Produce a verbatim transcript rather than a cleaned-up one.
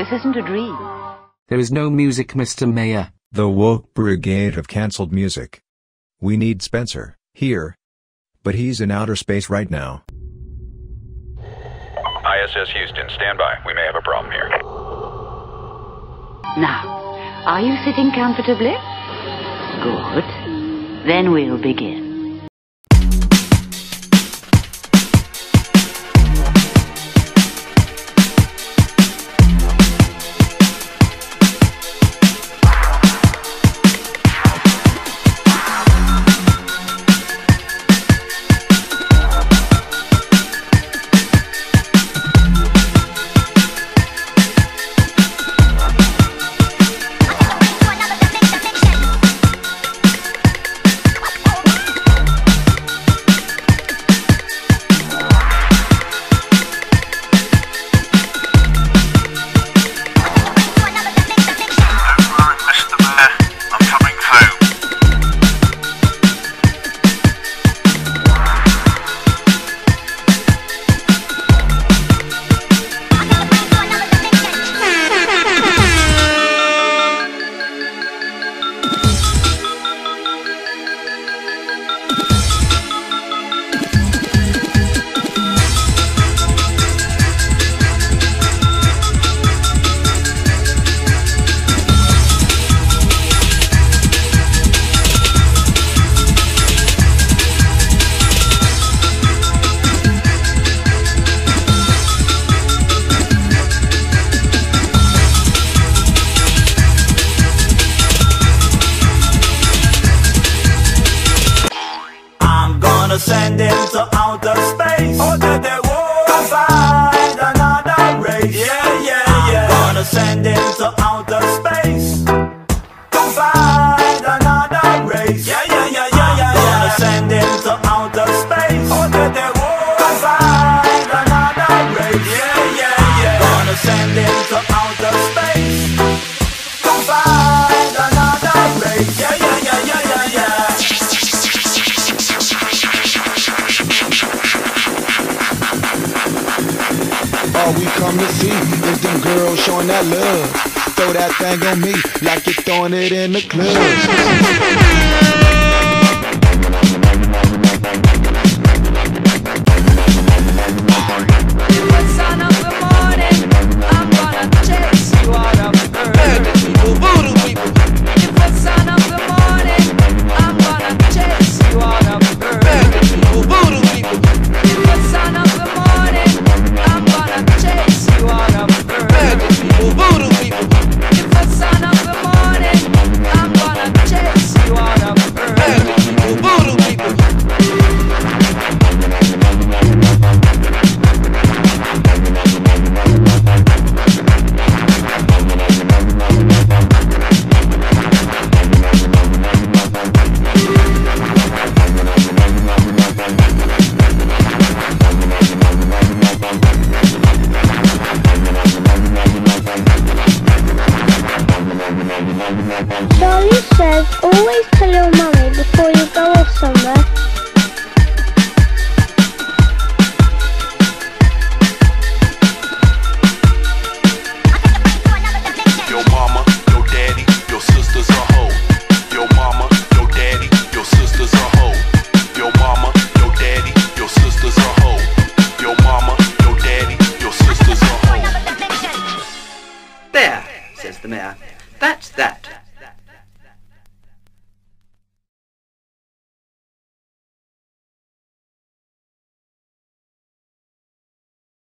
This isn't a dream. There is no music, Mister Mayor. The woke brigade have cancelled music. We need Spencer here. But he's in outer space right now. I S S Houston, stand by. We may have a problem here. Now, are you sitting comfortably? Good. Then we'll begin. Send into outer space. Oh, that they won't find another race. Yeah, yeah, yeah. I'm gonna send into outer space to find another race. Yeah, yeah, yeah, yeah, yeah. I'm gonna send into outer space. Oh, that they won't find another race. Yeah, yeah, yeah. I'm gonna send into outer space to find another race. Yeah, yeah, yeah, yeah, yeah, yeah. All we come to see is them girls showing that love. Throw that thing on me like you're throwing it in the club. Charlie says always tell your mummy before you go off somewhere. Your mama, your daddy, your sister's a hoe. Your mama, your daddy, your sister's a hoe. Your mama, your daddy, your sister's a hoe. Your mama, your daddy, your sister's a hoe. There, says the mayor. That's that.